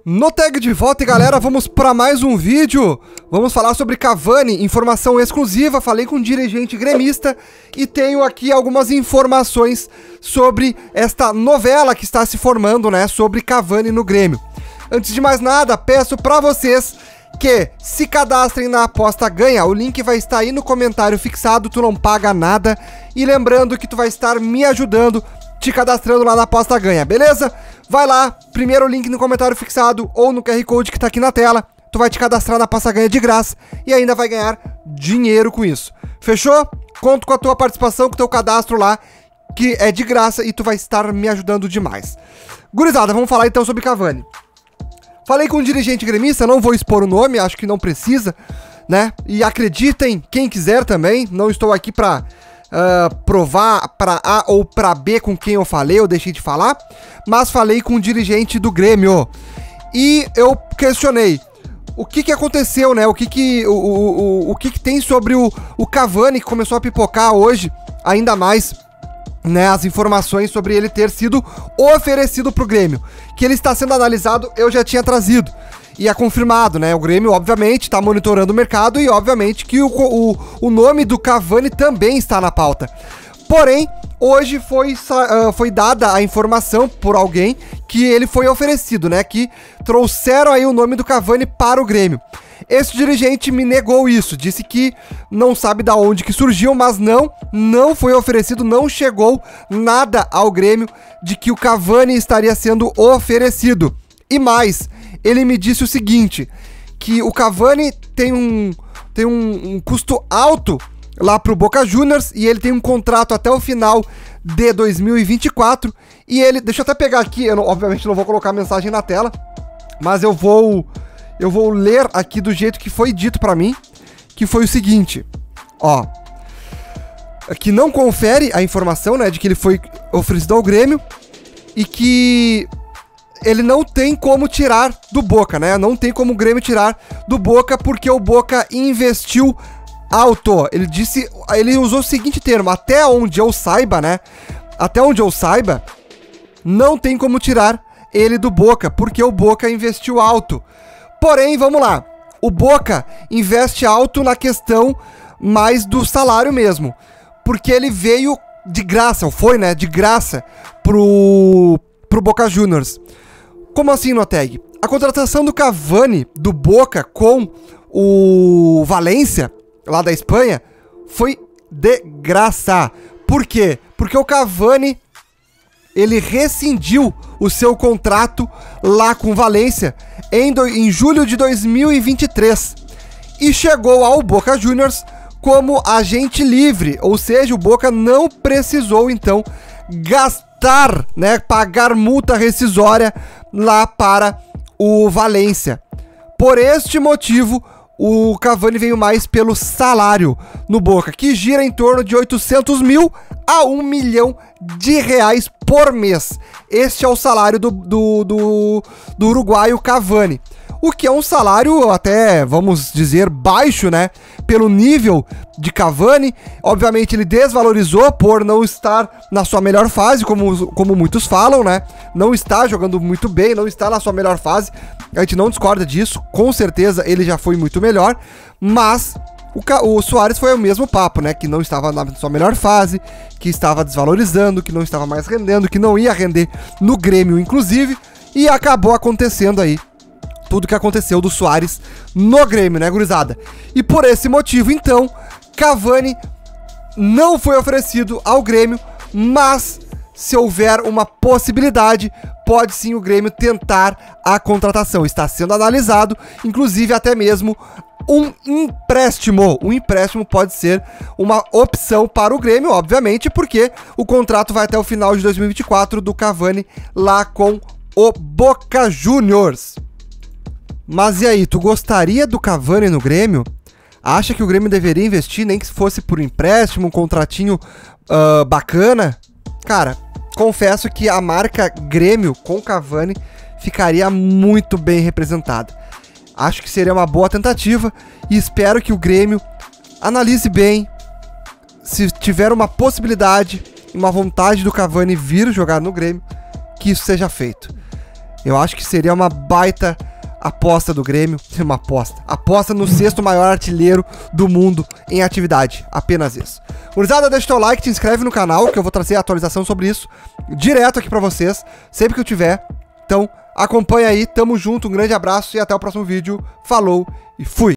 No tag de volta, galera, vamos para mais um vídeo. Vamos falar sobre Cavani, informação exclusiva. Falei com um dirigente gremista e tenho aqui algumas informações sobre esta novela que está se formando, né, sobre Cavani no Grêmio. Antes de mais nada, peço para vocês que se cadastrem na Aposta Ganha. O link vai estar aí no comentário fixado, tu não paga nada. E lembrando que tu vai estar me ajudando te cadastrando lá na Aposta Ganha, beleza? Vai lá, primeiro link no comentário fixado ou no QR Code que tá aqui na tela. Tu vai te cadastrar na Aposta Ganha de graça e ainda vai ganhar dinheiro com isso. Fechou? Conto com a tua participação, com o teu cadastro lá, que é de graça e tu vai estar me ajudando demais. Gurizada, vamos falar então sobre Cavani. Falei com um dirigente gremista, não vou expor o nome, acho que não precisa, né? E acreditem, quem quiser também, não estou aqui pra provar pra A ou pra B com quem eu falei, eu deixei de falar, mas falei com um dirigente do Grêmio e eu questionei o que aconteceu, né? O que tem sobre o Cavani, que começou a pipocar hoje, ainda mais, né, as informações sobre ele ter sido oferecido pro Grêmio. Que ele está sendo analisado, eu já tinha trazido. E é confirmado, né? O Grêmio, obviamente, está monitorando o mercado e, obviamente, que o nome do Cavani também está na pauta. Porém, hoje foi dada a informação por alguém que ele foi oferecido, né? Que trouxeram aí o nome do Cavani para o Grêmio. Esse dirigente me negou isso, disse que não sabe da onde que surgiu, mas não foi oferecido, não chegou nada ao Grêmio de que o Cavani estaria sendo oferecido. E mais, ele me disse o seguinte, que o Cavani tem um custo alto lá pro Boca Juniors e ele tem um contrato até o final de 2024 e ele, deixa eu até pegar aqui, eu obviamente não vou colocar a mensagem na tela, mas eu vou ler aqui do jeito que foi dito pra mim, que foi o seguinte, ó, que não confere a informação, né, de que ele foi oferecido ao Grêmio e que ele não tem como tirar do Boca, né, não tem como o Grêmio tirar do Boca porque o Boca investiu alto. Ele disse, ele usou o seguinte termo, até onde eu saiba, né, até onde eu saiba, não tem como tirar ele do Boca, porque o Boca investiu alto. Porém, vamos lá, o Boca investe alto na questão mais do salário mesmo, porque ele veio de graça, ou foi, né, de graça pro Boca Juniors. Como assim, Noteg? A contratação do Cavani, do Boca, com o Valência, lá da Espanha, foi de graça. Por quê? Porque o Cavani, ele rescindiu o seu contrato lá com o Valência em julho de 2023 e chegou ao Boca Juniors como agente livre, ou seja, o Boca não precisou então gastar, né, pagar multa rescisória lá para o Valência. Por este motivo, o Cavani veio mais pelo salário no Boca, que gira em torno de 800 mil a 1 milhão de reais por mês. Este é o salário do uruguaio Cavani. O que é um salário até, vamos dizer, baixo, né? Pelo nível de Cavani. Obviamente ele desvalorizou por não estar na sua melhor fase, como muitos falam, né? Não está jogando muito bem, não está na sua melhor fase. A gente não discorda disso, com certeza ele já foi muito melhor. Mas o Suárez foi o mesmo papo, né? Que não estava na sua melhor fase, que estava desvalorizando, que não estava mais rendendo, que não ia render no Grêmio, inclusive. E acabou acontecendo aí tudo que aconteceu do Suárez no Grêmio, né, gurizada? E por esse motivo, então, Cavani não foi oferecido ao Grêmio, mas se houver uma possibilidade, pode sim o Grêmio tentar a contratação. Está sendo analisado, inclusive até mesmo um empréstimo. Um empréstimo pode ser uma opção para o Grêmio, obviamente, porque o contrato vai até o final de 2024 do Cavani lá com o Boca Juniors. Mas e aí, tu gostaria do Cavani no Grêmio? Acha que o Grêmio deveria investir, nem que fosse por empréstimo, um contratinho bacana? Cara, confesso que a marca Grêmio com Cavani ficaria muito bem representada. Acho que seria uma boa tentativa e espero que o Grêmio analise bem, se tiver uma possibilidade, uma vontade do Cavani vir jogar no Grêmio, que isso seja feito. Eu acho que seria uma baita aposta do Grêmio. Uma aposta. Aposta no 6º maior artilheiro do mundo em atividade. Apenas isso. Gurizada, deixa o teu like, te inscreve no canal, que eu vou trazer a atualização sobre isso direto aqui pra vocês, sempre que eu tiver. Então, acompanha aí, tamo junto, um grande abraço e até o próximo vídeo. Falou e fui!